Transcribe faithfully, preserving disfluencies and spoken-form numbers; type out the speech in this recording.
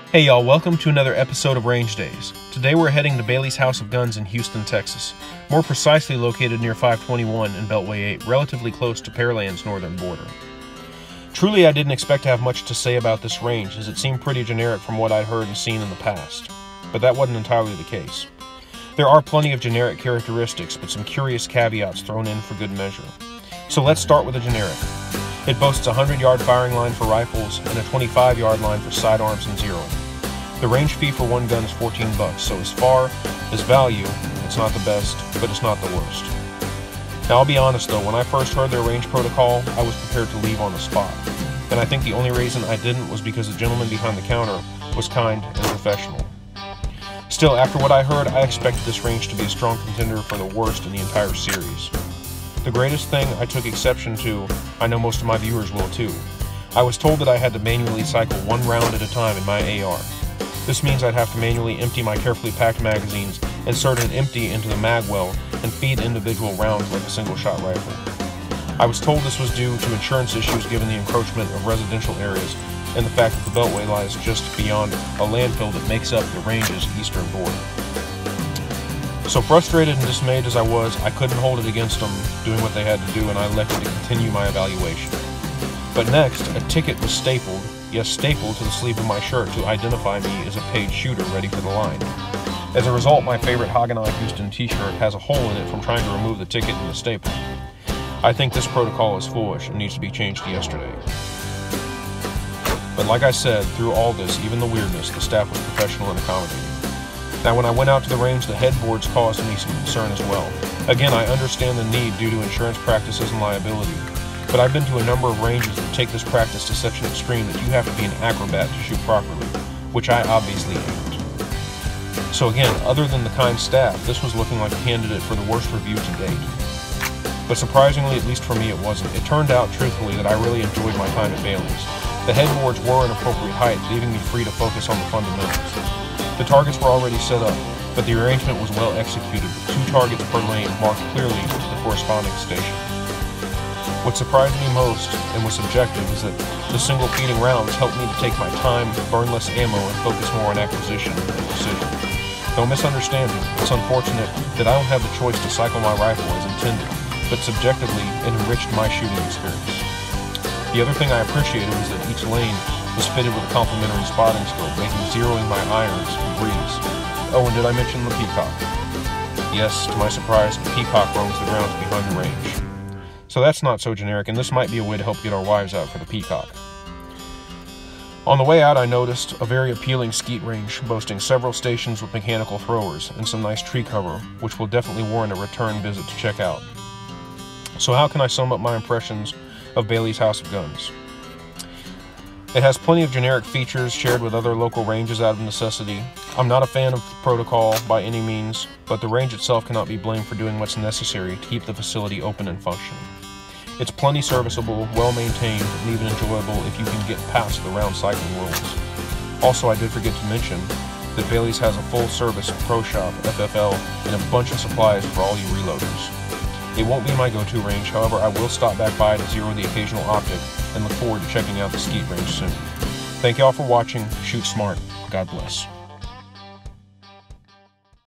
Hey y'all, welcome to another episode of Range Days. Today we're heading to Bailey's House of Guns in Houston, Texas, more precisely located near five twenty-one and Beltway eight, relatively close to Pearland's northern border. Truly, I didn't expect to have much to say about this range, as it seemed pretty generic from what I'd heard and seen in the past. But that wasn't entirely the case. There are plenty of generic characteristics, but some curious caveats thrown in for good measure. So let's start with the generic. It boasts a hundred yard firing line for rifles and a twenty-five yard line for sidearms and zeroing. The range fee for one gun is fourteen bucks, so as far as value, it's not the best, but it's not the worst. Now I'll be honest though, when I first heard their range protocol, I was prepared to leave on the spot. And I think the only reason I didn't was because the gentleman behind the counter was kind and professional. Still, after what I heard, I expected this range to be a strong contender for the worst in the entire series. The greatest thing I took exception to, I know most of my viewers will too. I was told that I had to manually cycle one round at a time in my A R. This means I'd have to manually empty my carefully packed magazines, insert an empty into the mag well, and feed individual rounds like a single-shot rifle. I was told this was due to insurance issues given the encroachment of residential areas and the fact that the Beltway lies just beyond a landfill that makes up the range's eastern border. So frustrated and dismayed as I was, I couldn't hold it against them doing what they had to do, and I elected to continue my evaluation. But next, a ticket was stapled, yes stapled to the sleeve of my shirt to identify me as a paid shooter ready for the line. As a result, my favorite Haganah Houston t-shirt has a hole in it from trying to remove the ticket and the staple. I think this protocol is foolish and needs to be changed to yesterday. But like I said, through all this, even the weirdness, the staff was professional and accommodating. Now, when I went out to the range, the headboards caused me some concern as well. Again, I understand the need due to insurance practices and liability, but I've been to a number of ranges that take this practice to such an extreme that you have to be an acrobat to shoot properly, which I obviously ain't. So again, other than the kind staff, this was looking like a candidate for the worst review to date. But surprisingly, at least for me, it wasn't. It turned out, truthfully, that I really enjoyed my time at Bailey's. The headboards were an appropriate height, leaving me free to focus on the fundamentals. The targets were already set up, but the arrangement was well executed, with two targets per lane marked clearly to the corresponding station. What surprised me most, and was subjective, is that the single feeding rounds helped me to take my time, burn less ammo, and focus more on acquisition and precision. Don't misunderstand me, it's unfortunate that I don't have the choice to cycle my rifle as intended, but subjectively it enriched my shooting experience. The other thing I appreciated was that each lane was fitted with a complementary spotting scope, making zeroing my irons a breeze. Oh, and did I mention the Peacock? Yes, to my surprise, the Peacock roams the grounds behind the range. So that's not so generic, and this might be a way to help get our wives out for the Peacock. On the way out, I noticed a very appealing skeet range, boasting several stations with mechanical throwers and some nice tree cover, which will definitely warrant a return visit to check out. So how can I sum up my impressions of Bailey's House of Guns? It has plenty of generic features shared with other local ranges out of necessity. I'm not a fan of the protocol by any means, but the range itself cannot be blamed for doing what's necessary to keep the facility open and functioning. It's plenty serviceable, well-maintained, and even enjoyable if you can get past the round cycling rules. Also, I did forget to mention that Bailey's has a full-service pro shop, F F L, and a bunch of supplies for all you reloaders. It won't be my go-to range, however, I will stop back by to zero the occasional optic and look forward to checking out the skeet range soon. Thank y'all for watching. Shoot smart. God bless.